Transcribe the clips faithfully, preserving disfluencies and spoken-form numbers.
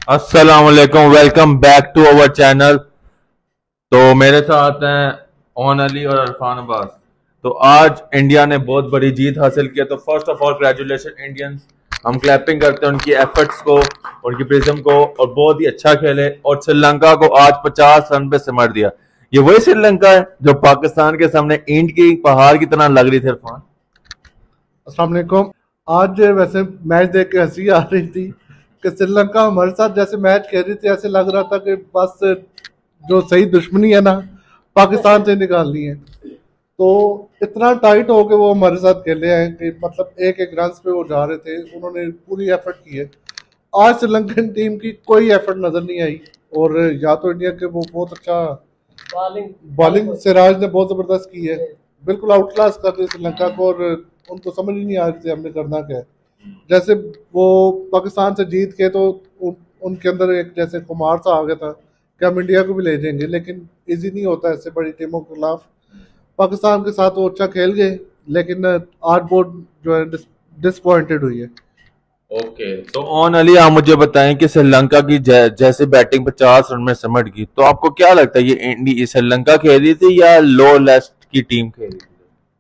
अस्सलाम वालेकुम, welcome back to our channel. तो मेरे साथ हैं ओन अली और अरफान अब्बास। तो आज इंडिया ने बहुत बड़ी जीत हासिल की है। तो first of all congratulations Indians. हम क्लैपिंग करते हैं उनकी एफर्ट्स को, उनकी प्रिज्म को, और बहुत ही अच्छा खेले और श्रीलंका को आज पचास रन पे सिमट दिया। ये वही श्रीलंका है जो पाकिस्तान के सामने ईंट की पहाड़ की तरह लग रही थी। अरफान, अस्सलाम वालेकुम। आज वैसे मैच देख के हंसी आ रही थी कि श्रीलंका हमारे साथ जैसे मैच खेल रही थी, ऐसे लग रहा था कि बस जो सही दुश्मनी है ना, पाकिस्तान से निकालनी है। तो इतना टाइट हो के वो हमारे साथ खेले हैं कि मतलब एक एक रन पे वो जा रहे थे, उन्होंने पूरी एफर्ट की है। आज श्रीलंकन टीम की कोई एफर्ट नजर नहीं आई। और या तो इंडिया के वो बहुत अच्छा बॉलिंग बॉलिंग सिराज ने बहुत जबरदस्त की है, बिल्कुल आउट क्लास कर रहे श्रीलंका को। और उनको समझ ही नहीं आ रही थी हमने करना क्या है। जैसे वो पाकिस्तान से जीत के तो उन, उनके अंदर एक जैसे कुमार सा आ गया था कि हम इंडिया को भी ले जाएंगे, लेकिन इजी नहीं होता ऐसे बड़ी टीमों के खिलाफ। पाकिस्तान के साथ वो अच्छा खेल गए, लेकिन आज बोर्ड जो है डिसपॉइंटेड हुई है। ओके। तो ऑन अली, आप मुझे बताएं कि श्रीलंका की जै, जैसे बैटिंग पचास रन में सिमट गई, तो आपको क्या लगता है ये इंडी श्रीलंका खेल रही थी या लो लेस्ट की टीम खेल रही थी?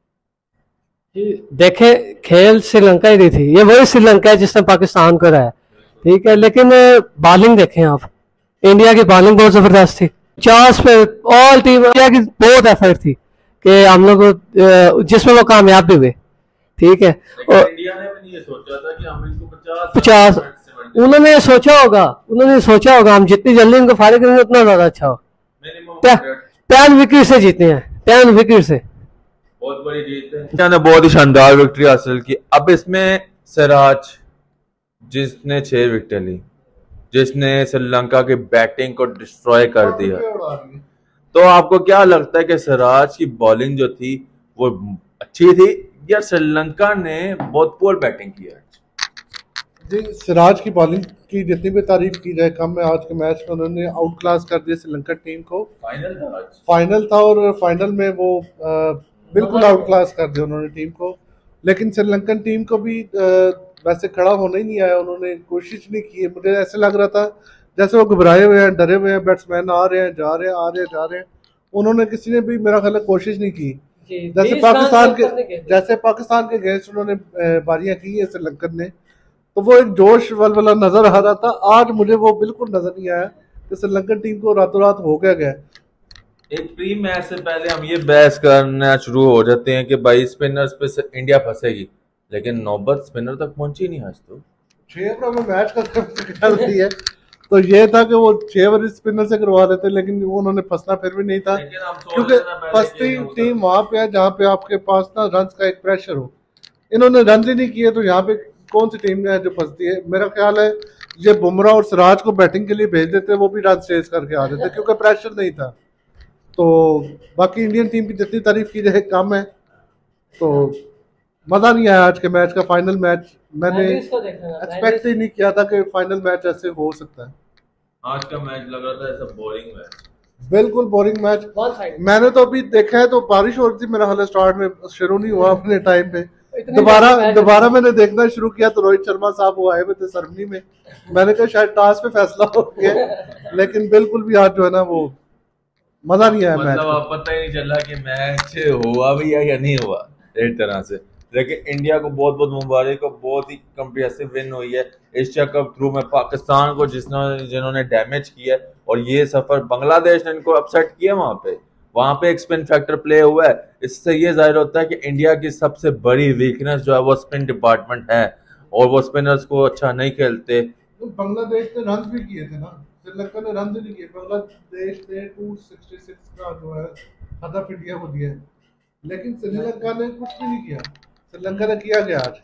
देखे, खेल श्रीलंका ही रही थी। ये वही श्रीलंका है जिसने पाकिस्तान को हराया, ठीक है। लेकिन बॉलिंग देखें आप, इंडिया की बॉलिंग बहुत जबरदस्त थी। पचास पे ऑल टीम इंडिया की बहुत एफर्ट थी कि हम लोग जिसमें वो कामयाब भी हुए, ठीक है। और इंडिया ने भी नहीं ये सोचा था कि हम इनको पचास पचास उन्होंने ये सोचा होगा उन्होंने सोचा होगा हम जितनी जल्दी इनको फारिग करेंगे उतना ज्यादा अच्छा हो। टेन विकेट से जीते हैं, टेन विकेट से बहुत बड़ी जीत है। इंडिया ने बहुत ही शानदार विक्ट्री हासिल की। अब इसमें सिराज जिसने छह विकेट ली, जिसने श्रीलंका की बैटिंग को डिस्ट्रॉय कर दिया, तो आपको क्या लगता है कि सिराज की बॉलिंग जो थी वो अच्छी थी या श्रीलंका ने बहुत पुअर बैटिंग की है? जी, सिराज की बॉलिंग की जितनी भी तारीफ की जाए कम है। आज के मैच में उन्होंने आउट क्लास कर दिया श्रीलंका टीम को। फाइनल था आज। फाइनल था और फाइनल में वो आ, बिल्कुल आउट क्लास कर दिया उन्होंने टीम को। लेकिन श्रीलंकन टीम को भी आ, वैसे खड़ा होना ही नहीं आया, उन्होंने कोशिश नहीं की है। मुझे ऐसे लग रहा था जैसे वो घबराए हुए हैं, डरे हुए हैं। बैट्समैन आ रहे हैं, जा रहे हैं, आ रहे हैं, जा रहे हैं। उन्होंने किसी ने भी मेरा ख्याल है कोशिश नहीं की। जैसे पाकिस्तान के जैसे पाकिस्तान के अगेंस्ट उन्होंने बारियां की है श्रीलंकन ने, तो वो एक जोश वलवला नजर आ रहा था। आज मुझे वो बिल्कुल नजर नहीं आया कि श्रीलंकन टीम को रातों रात हो गया गया। एक प्री मैच से पहले हम ये बहस करना शुरू हो जाते हैं कि भाई स्पिनर्स पे इंडिया फंसेगी, लेकिन नौबत स्पिनर तक पहुंची नहीं आज। तो छह ओवर में मैच का ख्याल नहीं है, तो ये था कि वो छह ओवर स्पिनर से करवा रहे थे, लेकिन उन्होंने फंसना फिर भी नहीं था, क्योंकि फंसती टीम वहां पे है जहाँ पे आपके पास ना रन का एक प्रेशर हो। इन्होंने रन ही नहीं किए, तो यहाँ पे कौन सी टीम है जो फंसती है? मेरा ख्याल है ये बुमराह और सिराज को बैटिंग के लिए भेज देते, वो भी रन चेज करके आ जाते, क्योंकि प्रेशर नहीं था। तो बाकी इंडियन टीम की जितनी तारीफ की जाए कम है। तो मजा नहीं आया आज के मैच का। फाइनल मैच मैंने एक्सपेक्ट ही नहीं किया था कि फाइनल मैच ऐसे हो सकता है। आज का मैच लग रहा था ऐसा बोरिंग मैच, बिल्कुल बोरिंग मैच। मैंने तो अभी देखा है तो बारिश हो रही थी, मेरा हाल स्टार्ट में शुरू नहीं हुआ अपने टाइम पे। दोबारा दोबारा मैंने देखना शुरू किया तो रोहित शर्मा साहब वो आए हुए थे सरमनी में। मैंने कहा शायद टॉस पे फैसला हो गया, लेकिन बिल्कुल भी आज जो है ना वो मजा नहीं आया। मतलब आप पता ही नहीं चला कि मैच हुआ भी है या नहीं हुआ एक तरह से। लेकिन इंडिया को बहुत बहुत मुबारक को, बहुत ही कंप्रेसिव विन हुई है एशिया कप थ्रू में पाकिस्तान को, जिसने जिन्होंने डैमेज किया है। और ये सफर बांग्लादेश ने इनको अपसेट किया वहां पे वहां पे एक स्पिन फैक्टर प्ले हुआ है। इससे ये जाहिर होता है कि इंडिया की सबसे बड़ी वीकनेस जो है वो स्पिन डिपार्टमेंट है, और वो स्पिनर्स को अच्छा नहीं खेलते। तो बांग्लादेश ने रन भी किए थे ना, श्रीलंका ने रन नहीं किए। बांग्लादेश ने दो सौ छियासठ का जो है हदफ इंडिया को दिया है, लेकिन श्रीलंका ने कुछ भी नहीं किया। श्रीलंका ने किया गया आज।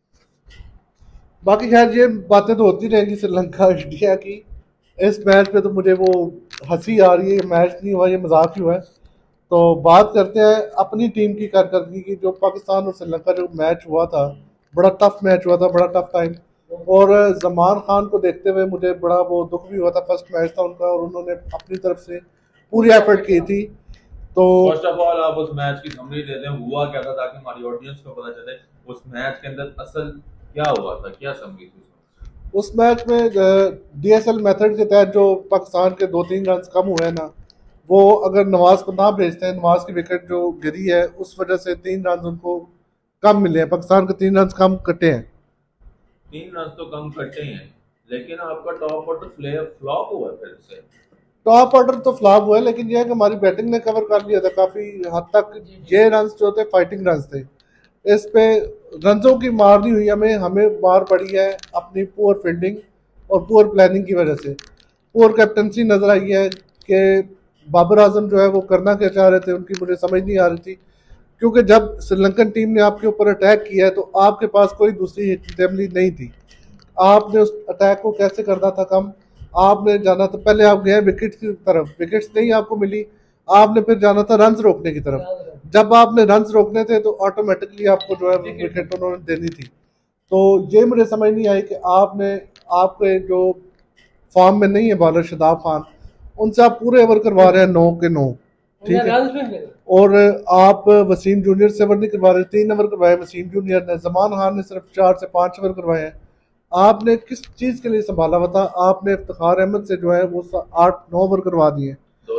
बाकी खैर ये बातें तो होती रहेंगी श्रीलंका इंडिया की। इस मैच पे तो मुझे वो हंसी आ रही है। मैच नहीं हुआ, ये मजाक ही हुआ है। तो बात करते हैं अपनी टीम की कारकर्दगी की। जो पाकिस्तान और श्रीलंका जो मैच हुआ था, बड़ा टफ मैच हुआ था, बड़ा टफ टाइम। और जमान खान को देखते हुए मुझे बड़ा वो दुख भी हुआ था। फर्स्ट मैच था उनका और उन्होंने अपनी तरफ से पूरी एफर्ट की थी। तो फर्स्ट ऑफ ऑल आप उस मैच की समरी दे दें, हुआ क्या था, ताकि हमारी ऑडियंस को पता चले उस मैच के अंदर असल क्या हुआ था, क्या समरी थी उस मैच में डीएसएल मेथड के तहत जो पाकिस्तान के दो तीन रन कम हुए हैं ना, वो अगर नवाज को ना भेजते हैं, नवाज की विकेट जो गिरी है उस वजह से तीन रन उनको कम मिले हैं, पाकिस्तान के तीन रन कम कटे हैं। तीन रन तो कम कटे हैं, लेकिन आपका टॉप ऑर्डर फ्लेयर फ्लॉप हुआ है फिर से। टॉप ऑर्डर तो फ्लॉप हुआ है, लेकिन यह है कि हमारी बैटिंग ने कवर कर लिया था काफ़ी हद तक। ये रन जो थे फाइटिंग रन थे, इस पे रनों की मार नहीं हुई हमें हमें मार पड़ी है अपनी पुअर फील्डिंग और पुअर प्लानिंग की वजह से। पुअर कैप्टनसी नजर आई है कि बाबर आजम जो है वो करना क्या चाह रहे थे, उनकी मुझे समझ नहीं आ रही थी। क्योंकि जब श्रीलंकन टीम ने आपके ऊपर अटैक किया है तो आपके पास कोई दूसरी हिटमली नहीं थी। आपने उस अटैक को कैसे करना था कम, आपने जाना था, पहले आप गए विकेट की तरफ, विकेट्स नहीं आपको मिली, आपने फिर जाना था रन्स रोकने की तरफ। जब आपने रन्स रोकने थे तो ऑटोमेटिकली आपको जो है विकेट उन्होंने देनी थी। तो ये मुझे समझ नहीं आई कि आपने आपके जो फॉर्म में नहीं है बॉलर शादाब खान, उनसे आप पूरे ओवर करवा रहे हैं नौ के नौ, ठीक है, और आप वसीम जूनियर से ओवर नहीं करवा रहे, तीन ओवर करवाए वसीम जूनियर ने, जमान खान ने सिर्फ चार से पाँच ओवर करवाए हैं। आपने किस चीज़ के लिए संभाला हुआ था? आपने इफ्तिखार अहमद से जो है वो आठ नौ ओवर करवा दिए।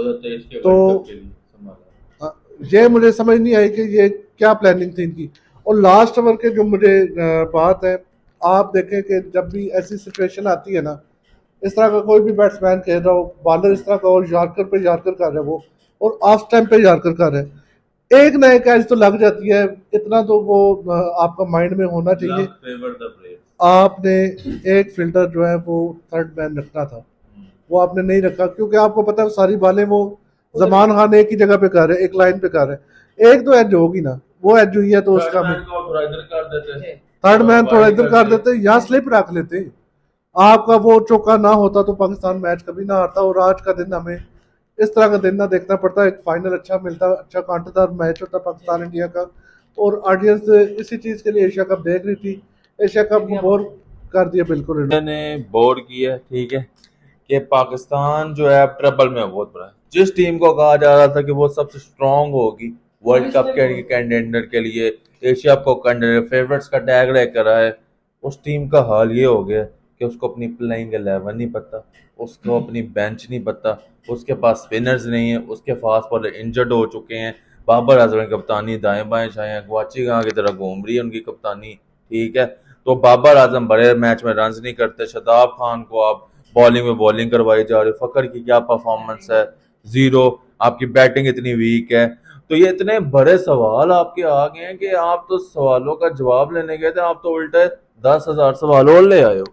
तो ये मुझे समझ नहीं आई कि ये क्या प्लानिंग थी इनकी। और लास्ट ओवर के जो मुझे बात है, आप देखें कि जब भी ऐसी सिचुएशन आती है ना, इस तरह का कोई भी बैट्समैन खेल रहा हो, बॉलर इस तरह का और यार्कर पे यार्कर कर रहे हो और ऑफ टाइम पे यार्कर कर रहे हैं, एक ना एक कैच तो लग जाती है, इतना तो वो आपका माइंड में होना चाहिए। आपने एक फील्डर जो है वो थर्ड मैन रखना था, वो आपने नहीं रखा, क्योंकि आपको पता है सारी बालें वो जमान खान एक ही जगह पे कर रहे, एक लाइन पे कर रहे, एक तो एज होगी ना, वो एज हुई है तो उसका थर्ड मैन थोड़ा इधर कर देते, यहाँ स्लिप रख लेते, आपका वो चौका ना होता तो पाकिस्तान मैच कभी ना हारता। और आज का दिन हमें इस तरह का दिन ना देखना पड़ता, एक फाइनल अच्छा मिलता, अच्छा कांटेदार मैच होता पाकिस्तान इंडिया का, और ऑडियंस इसी चीज़ के लिए एशिया कप देख रही थी। एशिया कप को बोर कर दिया, बिल्कुल ने बोर किया, ठीक है, कि पाकिस्तान जो है अब ट्रबल में बहुत बड़ा है। जिस टीम को कहा जा रहा था कि वो सबसे स्ट्रांग होगी वर्ल्ड कप के कैंडिडेट के लिए, एशिया कप कैंडिडेट फेवरेट्स का टैग लेकर आए, उस टीम का हाल ये हो गया कि उसको अपनी प्लेइंग इलेवन नहीं पता, उसको अपनी बेंच नहीं पता, उसके पास स्पिनर्स नहीं है, उसके फास्ट बॉलर इंजर्ड हो चुके हैं, बाबर आजम की कप्तानी दाएं बाएं छाएं, गुआची गां की तरह घूम रही है उनकी कप्तानी, ठीक है। तो बाबर आजम बड़े मैच में रन नहीं करते, शादाब खान को आप बॉलिंग में बॉलिंग करवाई जा रही, फकर की क्या परफॉर्मेंस है, जीरो, आपकी बैटिंग इतनी वीक है। तो ये इतने बड़े सवाल आपके आ गए हैं कि आप तो सवालों का जवाब लेने गए थे, आप तो उल्टे दस हजार सवाल और ले आए हो।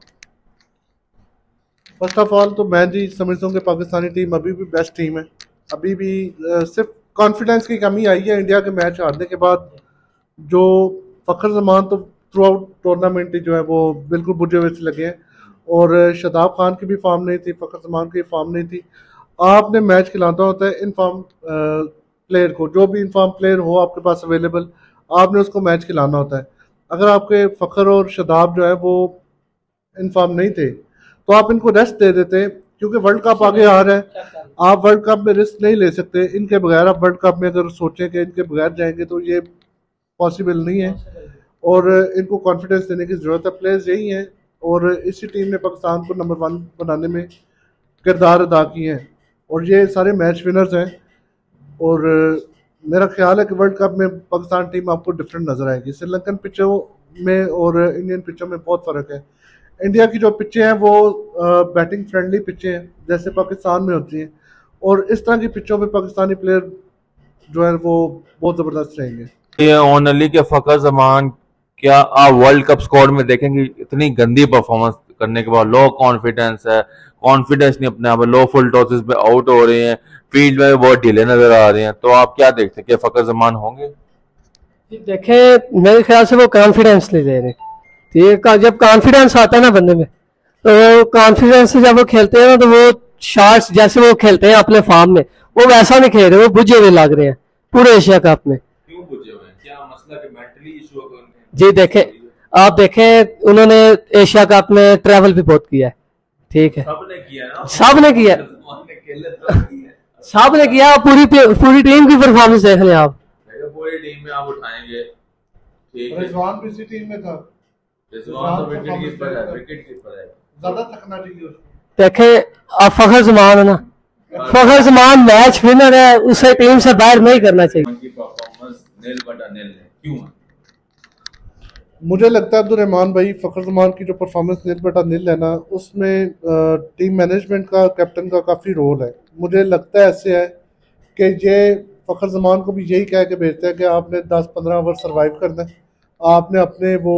फर्स्ट ऑफ ऑल तो मैं जी समझता हूँ कि पाकिस्तानी टीम अभी भी बेस्ट टीम है, अभी भी सिर्फ कॉन्फिडेंस की कमी आई है इंडिया के मैच हारने के बाद। जो फखर जमान तो थ्रू आउट टूर्नामेंट जो है वो बिल्कुल बुझे हुए से लगे हैं, और शादाब खान की भी फॉर्म नहीं थी, फखर जमान की फॉर्म नहीं थी। आपने मैच खिलाना होता है इनफॉर्म प्लेयर को, जो भी इनफॉर्म प्लेयर हो आपके पास अवेलेबल, आपने उसको मैच खिलाना होता है। अगर आपके फखर और शादाब जो है वो इनफॉर्म नहीं थे तो आप इनको रेस्ट दे देते, क्योंकि वर्ल्ड कप आगे आ रहा है, आप वर्ल्ड कप में रिस्क नहीं ले सकते इनके बगैर। आप वर्ल्ड कप में अगर सोचें कि इनके बगैर जाएंगे तो ये पॉसिबल नहीं है, और इनको कॉन्फिडेंस देने की ज़रूरत है। प्लेयर्स यही हैं, और इसी टीम ने पाकिस्तान को नंबर वन बनाने में किरदार अदा किए हैं, और ये सारे मैच विनर्स हैं। और मेरा ख्याल है कि वर्ल्ड कप में पाकिस्तान टीम आपको डिफरेंट नज़र आएगी। श्रीलंकन पिचों में और इंडियन पिचों में बहुत फ़र्क है। इंडिया की जो पिचें हैं वो बैटिंग फ्रेंडली पिचें हैं जैसे पाकिस्तान में होती हैं, और इस तरह की पिचों पे पाकिस्तानी प्लेयर जो है वो बहुत ज़बरदस्त रहेंगे। ये ओनली के फकर जमान, क्या आप वर्ल्ड कप स्क्वाड में देखेंगे इतनी गंदी परफॉर्मेंस करने के बाद लो कॉन्फिडेंस है, कॉन्फिडेंस नहीं अपने आप, लो फुल टॉसेस पे आउट हो रहे हैं, फील्ड में बहुत ढीले नजर आ रहे हैं, तो आप क्या देखते हैं कि फकर जमान होंगे? देखें मेरे ख्याल से वो कॉन्फिडेंस नहीं दे रहे, ठीक है। जब कॉन्फिडेंस आता है ना बंदे में, तो कॉन्फिडेंस से जब वो खेलते हैं ना तो वो शॉट्स जैसे वो खेलते हैं अपने फॉर्म में, वो वैसा नहीं खेल रहे, वो बुझे हुए लग रहे हैं पूरे एशिया कप में। क्यों बुझे हुए हैं? क्या मसला कि मेंटली इशू है? जी देखें, आप देखें उन्होंने एशिया कप में ट्रैवल भी बहुत किया है, ठीक है, सबने किया ना, सबने किया सबने किया, पूरी पूरी टीम की परफॉर्मेंस देख लें आप, पूरी टीम में आप उठाएंगे, ठीक है। रिजवान भी इसी टीम में था, रिजवान तो विकेट कीपर है, विकेट कीपर है, ज्यादा थकना चाहिए उसको। देखे अब फखर जमान है ना, फखर जमान मैच विनर है, उसे टीम से बाहर नहीं करना चाहिए। उनकी परफॉर्मेंस नील बटा नील है, क्यों है? मुझे लगता है अब्दुल रहमान भाई, फ़खर जमान की जो परफॉर्मेंस नील बटा नील है ना, उसमें अ, टीम मैनेजमेंट का, कैप्टन का काफ़ी रोल है। मुझे लगता है ऐसे है कि ये फ़खर जमान को भी यही कह के भेजते हैं कि आपने दस पंद्रह ओवर सर्वाइव करना है, आपने अपने वो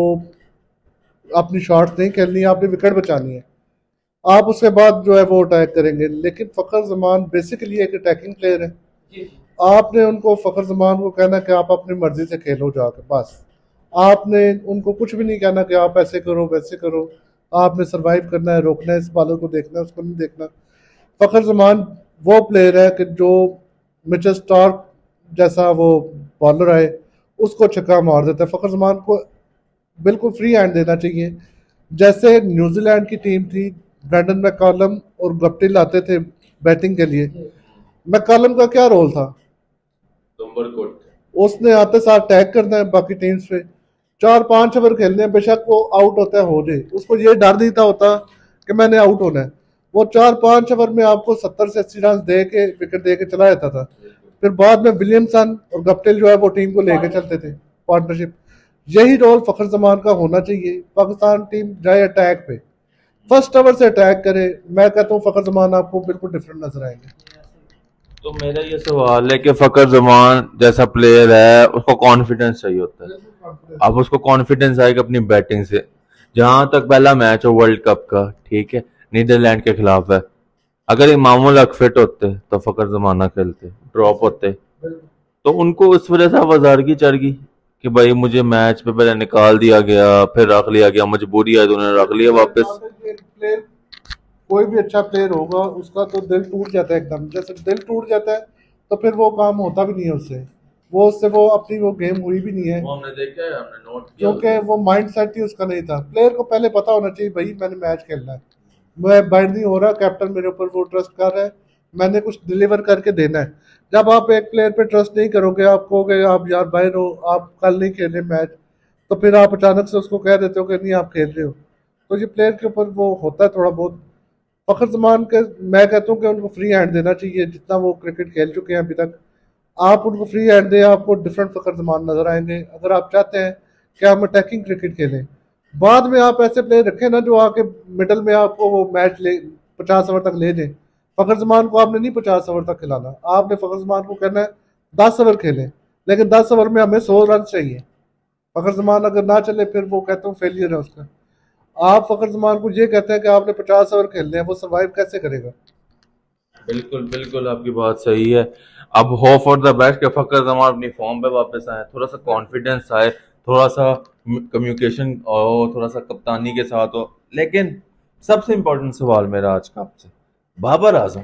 अपनी शॉट्स नहीं खेलनी है, आपने विकेट बचानी है, आप उसके बाद जो है वो अटैक करेंगे। लेकिन फ़खर जमान बेसिकली एक अटैकिंग प्लेयर है। आपने उनको, फ़खर जमान को कहना कि आप अपनी मर्जी से खेलो जाके, बस आपने उनको कुछ भी नहीं कहना कि आप ऐसे करो वैसे करो, आपने सरवाइव करना है, रोकना है, इस बॉलर को देखना है, उसको नहीं देखना। फ़खर जमान वो प्लेयर है कि जो मिचेल स्टार्क जैसा वो बॉलर आए उसको छक्का मार देता है। फ़खर जमान को बिल्कुल फ्री हैंड देना चाहिए। जैसे न्यूजीलैंड की टीम थी, ब्रैंडन मैककलम और गप्टिल आते थे बैटिंग के लिए। मैककलम का क्या रोल था? नंबर कोट उसने आते साथ टैग करना है बाकी टीम्स पे, चार पांच ओवर खेलने हैं, बेशक वो आउट होता है हो जाए, उसको ये डर नहीं था होता कि मैंने आउट होना है। वो चार पांच ओवर में आपको सत्तर से अस्सी रन दे के विकेट दे के चला जाता था। फिर बाद में विलियमसन और गप्टिल जो है वो टीम को लेके चलते थे, पार्टनरशिप। यही रोल फ़खर जमान का होना चाहिए। पाकिस्तान टीम जाए अटैक पे, फर्स्ट ओवर से अटैक करे, मैं कहता हूँ फ़खर जमान आपको बिल्कुल डिफरेंट नजर आएंगे। तो मेरा ये सवाल है कि फ़खर जमान जैसा प्लेयर है उसको कॉन्फिडेंस चाहिए होता है। अब उसको कॉन्फिडेंस आएगा अपनी बैटिंग से। जहां तक पहला मैच हो वर्ल्ड कप का, ठीक है, नीदरलैंड के खिलाफ है, अगर इमामुल हक फिट होते तो फ़खर जमाना खेलते, ड्रॉप होते, तो उनको उस वजह से आवाज़ारगी चढ़ गई कि भाई मुझे मैच पे पहले निकाल दिया गया, फिर रख लिया गया, मजबूरी है तो उन्होंने रख लिया वापस। प्लेयर, कोई भी अच्छा प्लेयर होगा उसका तो दिल टूट जाता है एकदम। जैसे दिल टूट जाता है तो फिर वो काम होता भी नहीं है उससे, वो उससे वो अपनी वो गेम हुई भी नहीं है, वो हमने देखा है, हमने नोट किया। क्योंकि वो माइंड सेट ही उसका नहीं था। प्लेयर को पहले पता होना चाहिए भाई मैंने मैच खेलना है, मैं बाइंड नहीं हो रहा, कैप्टन मेरे ऊपर वो ट्रस्ट कर रहा है, मैंने कुछ डिलीवर करके देना है। जब आप एक प्लेयर पे ट्रस्ट नहीं करोगे, आप कहोगे आप यार बाहर हो, आप कल नहीं खेले मैच, तो फिर आप अचानक से उसको कह देते हो कि नहीं आप खेल रहे हो, तो ये प्लेयर के ऊपर वो होता है थोड़ा बहुत। फ़खर जमान के मैं कहता हूँ कि उनको फ्री हैंड देना चाहिए, जितना वो क्रिकेट खेल चुके हैं अभी तक, आप उनको फ्री हैंड दें, आपको डिफरेंट फ़खर जमान नजर आएंगे। अगर आप चाहते हैं कि हम अटैकिंग क्रिकेट खेलें, बाद में आप ऐसे प्लेयर रखें ना जो आके मिडल में आपको वो मैच ले पचास ओवर तक ले जाए। फ़खर जमान को आपने नहीं पचास ओवर तक खिलाना, आपने फ़खर जमान को कहना है दस ओवर खेलें, लेकिन दस ओवर में हमें सौ रन चाहिए। फ़खर जमान अगर ना चले फिर वो कहता हूँ फेलियर है उसका। आप फ़खर जमान को ये कहते हैं कि आपने पचास ओवर खेलने हैं, वो सर्वाइव कैसे करेगा? बिल्कुल बिल्कुल आपकी बात सही है। अब होप फॉर द बेस्ट कि फ़खर जमान अपनी फॉर्म पे वापस आए, थोड़ा सा कॉन्फिडेंस आए, थोड़ा सा कम्युनिकेशन हो, थोड़ा सा कप्तानी के साथ हो। लेकिन सबसे इम्पोर्टेंट सवाल मेरा आज का आपसे, बाबर आजम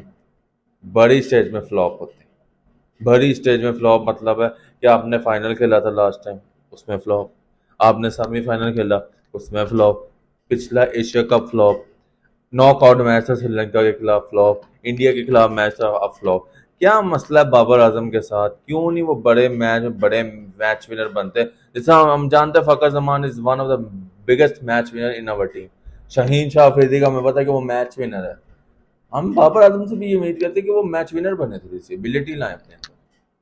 बड़ी स्टेज में फ्लॉप होते हैं। बड़ी स्टेज में फ्लॉप मतलब है कि आपने फाइनल खेला था लास्ट टाइम, उसमें फ्लॉप, आपने सेमीफाइनल खेला उसमें फ्लॉप, पिछला Asia Cup flop, knockout match था श्रीलंका के खिलाफ फ्लॉप, इंडिया के खिलाफ मैच था अब फ्लॉप। क्या मसला है बाबर आजम के साथ? क्यों नहीं वो बड़े मैच में बड़े मैच विनर बनते? जैसा हम हम जानते हैं Fakhar Zaman is one of the biggest match winner in our team. Shaheen Shah Afridi का हमें पता है कि वो मैच विनर है। हम बाबर आजम से भी ये उम्मीद करते हैं कि वो मैच विनर बने, थोड़ी सी एबिलिटी लाएं अपने अंदर।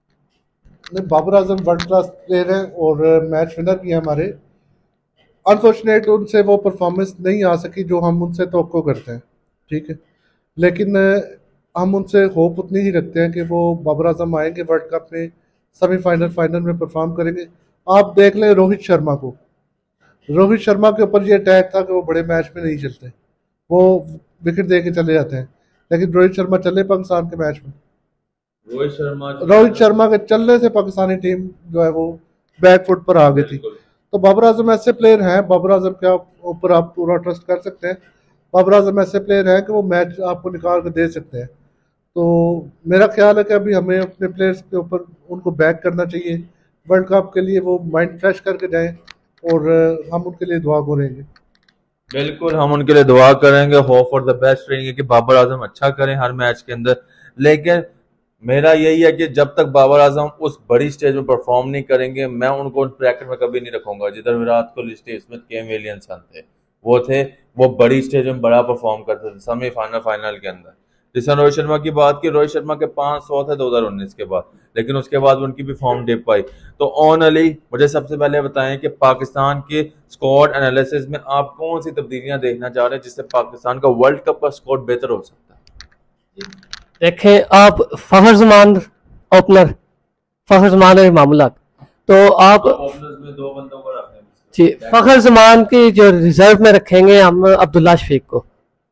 नहीं, Babar Azam world class player हैं और मैच विनर भी हैं हमारे। अनफॉर्चुनेट उनसे वो परफॉर्मेंस नहीं आ सकी जो हम उनसे तवक्को करते हैं, ठीक है, लेकिन अ, हम उनसे होप उतनी ही रखते हैं कि वो बाबर आजम आएंगे वर्ल्ड कप में, सेमीफाइनल फाइनल में परफॉर्म करेंगे। आप देख लें रोहित शर्मा को, रोहित शर्मा के ऊपर ये अटैक था कि वो बड़े मैच में नहीं चलते, वो विकेट दे के चले जाते हैं, लेकिन रोहित शर्मा चले पाकिस्तान के मैच में। रोहित शर्मा रोहित शर्मा के चलने से पाकिस्तानी टीम जो है वो बैक फुट पर आ गई थी। तो बाबर आजम ऐसे प्लेयर हैं, बाबर आजम के ऊपर आप पूरा ट्रस्ट कर सकते हैं। बाबर आजम ऐसे प्लेयर हैं कि वो मैच आपको निकाल कर दे सकते हैं। तो मेरा ख्याल है कि अभी हमें अपने प्लेयर्स के ऊपर उनको बैक करना चाहिए, वर्ल्ड कप के लिए वो माइंड फ्रेश करके जाएं और हम उनके लिए दुआ करेंगे। बिल्कुल हम उनके लिए दुआ करेंगे, होप फॉर द बेस्ट रहेंगे कि बाबर आजम अच्छा करें हर मैच के अंदर। लेकिन मेरा यही है कि जब तक बाबर आजम उस बड़ी स्टेज में परफॉर्म नहीं करेंगे, मैं उनको ब्रैकेट में कभी नहीं रखूंगा जिधर Virat Kohli, Steve Smith, Kane Williamson थे। वो थे, वो बड़ी स्टेज में बड़ा परफॉर्म करते थे सेमीफाइनल फाइनल के अंदर। जिसने रोहित शर्मा की बात की, रोहित शर्मा के पाँच सौ थे दो हज़ार उन्नीस के बाद, लेकिन उसके बाद उनकी भी फॉर्म डिप आई। तो ऑन अली मुझे सबसे पहले बताएं कि पाकिस्तान के स्क्वाड एनालिसिस में आप कौन सी तब्दीलियां देखना चाह रहे हैं जिससे पाकिस्तान का वर्ल्ड कप का स्क्वाड बेहतर हो सकता है? देखें आप, फखर जमान ओपनर, फखर जमान और इमामुल्लाह, तो आप ओपनर्स में दो बंदों को रखने हैं। जी फखर जमान की जो रिजर्व में रखेंगे हम अब्दुल्ला शफीक को।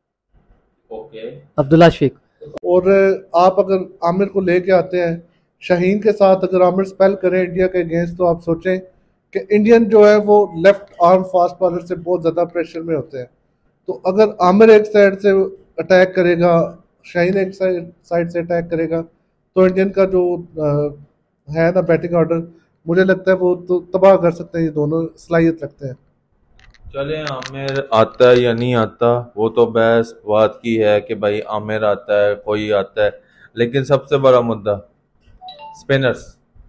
ओके, अब्दुल्ला शफीक। और आप अगर आमिर को लेके आते हैं शाहीन के साथ, अगर आमिर स्पेल करें इंडिया के अगेंस्ट, तो आप सोचें कि इंडियन जो है वो लेफ्ट आर्म फास्ट बॉलर से बहुत ज़्यादा प्रेशर में होते हैं। तो अगर आमिर एक साइड से अटैक करेगा, शाहीन एक साइड साइड से अटैक करेगा, तो इंडियन का जो अ, है ना बैटिंग ऑर्डर, मुझे लगता है वो तो तबाह कर सकते हैं। ये दोनों सलाहियत रखते हैं। चले आमिर आता है या नहीं आता, वो तो बहस बात की है कि भाई आमिर आता है, कोई आता है, लेकिन सबसे बड़ा मुद्दा स्पिनर्स।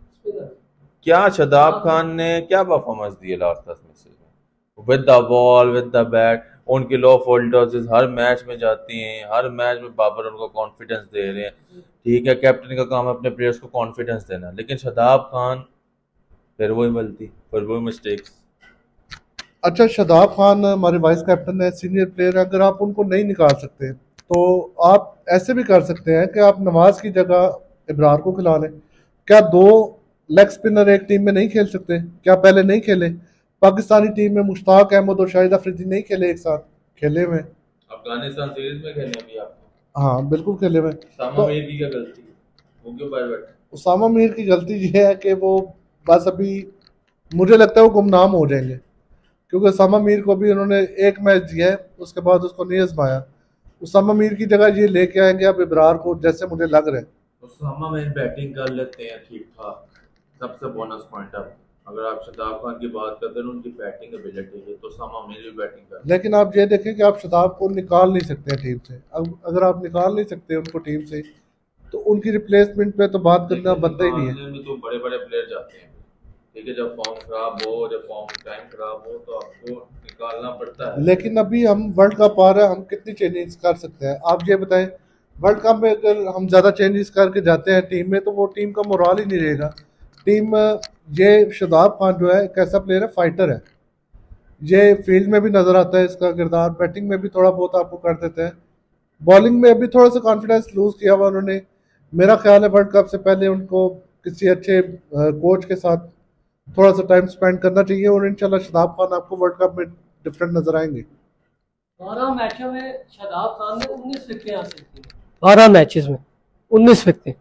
क्या शादाब खान ने क्या परफॉर्मेंस दी है लास्ट दस मैचेस में, with the ball with the bat. उनकी लो फोल्डर्स हर मैच में जाती हैं, हर मैच में बाबर उनको कॉन्फिडेंस दे रहे हैं। ठीक है, कैप्टन का काम है अपने प्लेयर्स को कॉन्फिडेंस देना, लेकिन शादाब खान फिर वही गलती, फिर वही मिस्टेक्स। अच्छा, शादाब खान हमारे वाइस कैप्टन है, सीनियर प्लेयर है, अगर आप उनको नहीं निकाल सकते तो आप ऐसे भी कर सकते हैं कि आप नवाज की जगह इब्रार को खिला लें। क्या दो लेग स्पिनर एक टीम में नहीं खेल सकते? क्या पहले नहीं खेले? पाकिस्तानी टीम में मुश्ताक अहमद और शाहिद अफरीदी नहीं खेले एक साथ? खेले हुए। अफगानिस्तान सीरीज में खेलने भी आपको। हाँ बिल्कुल खेले हुए। उसामा तो मीर की क्या गलती, वो क्यों बाहर बैठे? उसामा मीर की गलती ये है कि वो बस अभी मुझे लगता है वो गुमनाम हो जाएंगे, क्योंकि उसामा मीर को भी उन्होंने एक मैच दिया है, उसके बाद उसको नहीं आजमाया। उसामा मीर की जगह ये लेके आएंगे अब इब्रार को, जैसे मुझे लग रहा है। उसामा मीर बैटिंग कर लेते हैं ठीक ठाक, सबसे बोनस पॉइंट है। अगर आप शादाब खान की बात करते हैं उनकी बैटिंग एबिलिटी है, तो उसामा मीर भी बैटिंग कर। लेकिन आप ये देखें कि आप शताब को निकाल नहीं सकते हैं टीम से। अब अगर आप निकाल नहीं सकते उनको टीम से, तो उनकी रिप्लेसमेंट पे तो बात करना बनता ही नहीं है। में तो बड़े बड़े प्लेयर जाते हैं, ठीक है, जब फॉर्म खराब हो, जब फॉर्म टाइम खराब हो, तो आपको निकालना पड़ता है। लेकिन अभी हम वर्ल्ड कप आ रहा है, हम कितनी चेंजेस कर सकते हैं आप ये बताएं। वर्ल्ड कप में अगर हम ज़्यादा चेंजेस करके जाते हैं टीम में, तो वो टीम का मोराल ही नहीं रहेगा। टीम ये शादाब खान जो है एक ऐसा प्लेयर है, फाइटर है, ये फील्ड में भी नज़र आता है इसका किरदार, बैटिंग में भी थोड़ा बहुत आपको कर देते हैं, बॉलिंग में अभी थोड़ा सा कॉन्फिडेंस लूज किया हुआ उन्होंने। मेरा ख्याल है वर्ल्ड कप से पहले उनको किसी अच्छे कोच के साथ थोड़ा सा टाइम स्पेंड करना चाहिए, और इंशाल्लाह शादाब खान आपको वर्ल्ड कप में डिफरेंट नजर आएंगे। बारह मैचों में शादाब खान ने उन्नीस विकेटें हासिल की, बारह मैचेस में उन्नीस विकेटें,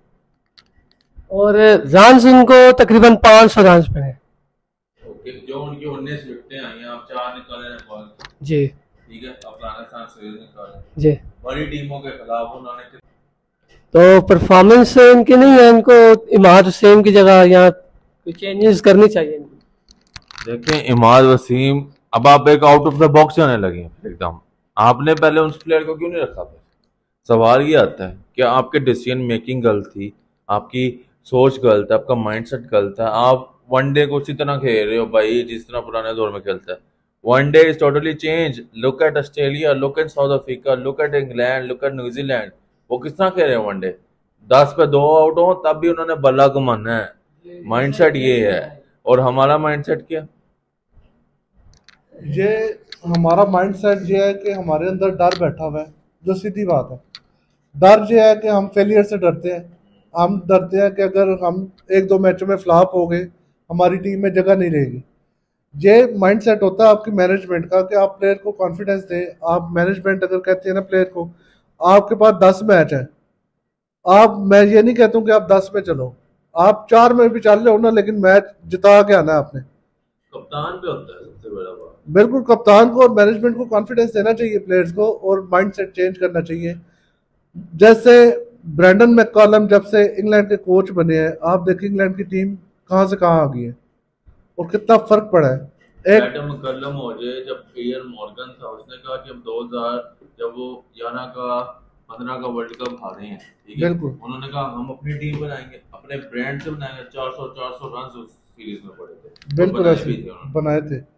और रन उनको तकरीबन पाँच सौ रन पड़े। जो उनकी उन्नीस विकेटें आई हैं, आप चार निकाले हैं बॉल जी, ठीक है, अफगानिस्तान सीरीज निकाले जी, बड़ी टीमों के खिलाफ उन्होंने। तो परफॉर्मेंस इनकी नहीं है, इनको इमाद हुसैन की जगह यहाँ चेंजेस करनी चाहिए इनको। देखें इमाद वसीम, अब आप एक आउट ऑफ द बॉक्स जाने लगे हैं एकदम। आपने पहले उस प्लेयर को क्यों नहीं रखा? फिर सवाल ये आता है कि आपके डिसीजन मेकिंग गलत थी, आपकी सोच गलत है, आपका माइंडसेट गलत है। आप वनडे को उसी तरह खेल रहे हो भाई जिस तरह पुराने दौर में खेलता है। One day is totally change. Look at Australia, look at South Africa, look at England, look at New Zealand. वो किस तरह खेल रहे हैं वनडे, दस पे दो आउट हो तब भी उन्होंने बल्ला घुमाना है। माइंडसेट ये है, और हमारा माइंडसेट क्या? ये हमारा माइंडसेट ये है कि हमारे अंदर डर बैठा हुआ है, जो सीधी बात है। डर ये है कि हम फेलियर से डरते हैं। हम डरते हैं कि अगर हम एक दो मैचों में फ्लॉप हो गए, हमारी टीम में जगह नहीं रहेगी। ये माइंडसेट होता है आपकी मैनेजमेंट का कि आप प्लेयर को कॉन्फिडेंस दें। आप मैनेजमेंट अगर कहते हैं ना प्लेयर को, आपके पास दस मैच है, आप, मैं ये नहीं कहता हूँ कि आप दस में चलो, आप चार में भी चल रहे हो ना, लेकिन मैच जिता के आना है आपने। कप्तान पे होता है सबसे बड़ा बात। बिल्कुल, कप्तान को और मैनेजमेंट को कॉन्फिडेंस देना चाहिए प्लेयर्स को, और माइंडसेट चेंज करना चाहिए। जैसे ब्रैंडन मैककॉलम जब से इंग्लैंड के कोच बने हैं, आप देखिए इंग्लैंड की टीम कहाँ से कहाँ आ गई है और कितना फर्क पड़ा है। एक एडम मैककलम हो जाए, जब इयन मॉर्गन था उसने कहा कि हम दो हज़ार जब वो ग्यारह का पंद्रह का वर्ल्ड कप हारे हैं, ठीक है, बिल्कुल, उन्होंने कहा हम अपनी टीम बनाएंगे, अपने ब्रांड से बनाएंगे। चार सौ चार सौ रन उस सीरीज में पड़े थे, बिल्कुल बनाए ऐसे भी थे उन्होंने। बनाए थे।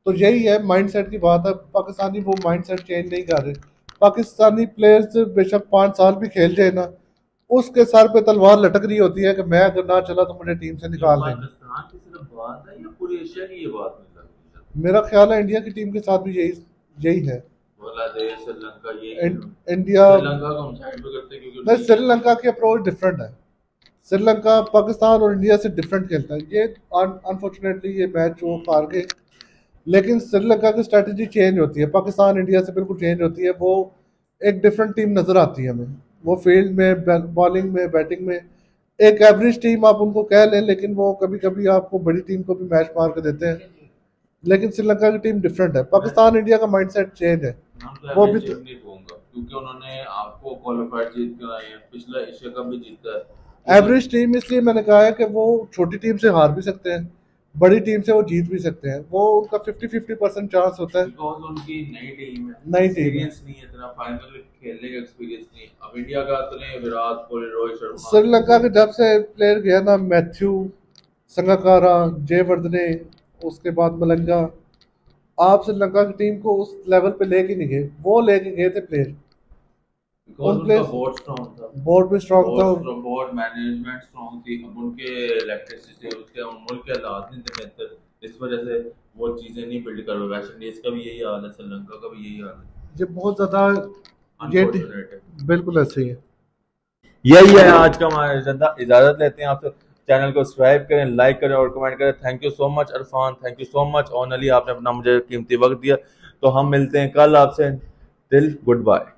तो यही है माइंडसेट की बात है। पाकिस्तानी वो माइंडसेट चेंज नहीं कर रहे। पाकिस्तानी प्लेयर्स बेशक पाँच साल भी खेल जाए ना, उसके सर पे तलवार लटक रही होती है कि मैं अगर ना चला तो मुझे टीम से निकाल देंगे। पाकिस्तान की सिर्फ बात है या पूरी एशिया की ये बात नहीं लगती? मेरा ख्याल है इंडिया की टीम के साथ भी यही यही है। बांग्लादेश, श्रीलंका, ये इं- इंडिया श्रीलंका को हम साइड पे करते हैं क्योंकि नहीं, श्रीलंका की अप्रोच डिफरेंट है। श्रीलंका पाकिस्तान और इंडिया से डिफरेंट खेलता है। ये अनफॉर्चुनेटली ये मैच वो हार गए, लेकिन श्रीलंका की स्ट्रेटजी चेंज होती है, पाकिस्तान इंडिया से बिल्कुल चेंज होती है। वो एक डिफरेंट टीम नज़र आती है हमें। वो फील्ड में, बॉलिंग में, बैटिंग में एक एवरेज टीम आप उनको कह लें, लेकिन वो कभी कभी आपको बड़ी टीम को भी मैच मार के देते हैं। लेकिन श्रीलंका की टीम डिफरेंट है। पाकिस्तान इंडिया का माइंडसेट चेंज है। तो वो भी तो नहीं कहूंगा क्योंकि उन्होंने आपको क्वालिफाइड जीत कर आए हैं, पिछला एशिया कप भी जीता है। एवरेज टीम इसलिए मैंने कहा है कि वो छोटी टीम से हार भी सकते हैं, बड़ी टीम से वो जीत भी सकते हैं। वो उनका फिफ्टी फिफ्टी परसेंट चांस होता है। बिकॉज उनकी नई टीम है, नई टीम है। एक्सपीरियंस नहीं है, इतना फाइनल खेलने का एक्सपीरियंस नहीं है। अब इंडिया का इतने विराट कोहली, रोहित शर्मा, श्रीलंका के जब से प्लेयर गया ना, मैथ्यू, संगाकारा, जयवर्धने, उसके बाद मलंगा, आप श्रीलंका की टीम को उस लेवल पे लेके नहीं गए। वो लेके गए थे प्लेयर। बिकॉज उन उनका players- बोर्ड स्ट्रांग था, बोर्ड भी स्ट्रांग था। बोर्ड बोर्ड मैनेजमेंट स्ट्रांग थी। अब उनके इलेक्ट्रिसिटी, उसके मुल्क के हालात नहीं थे बेहतर, इस वजह से वो चीजें नहीं बिल्ड कर रहे। वेस्ट इंडीज का भी यही हाल है, श्रीलंका का भी यही हाल है। ये बहुत ज्यादा ये Unfortunate है। बिल्कुल ऐसे ही है। यही है आज का हमारा एजेंडा। इजाजत लेते हैं आपसे। चैनल को सब्सक्राइब करें, लाइक करें और कमेंट करें। Thank you so much Arfan, thank you so much Aun Ali, आपने अपना मुझे कीमती वक्त दिया। तो हम मिलते हैं कल आपसे। Till good bye.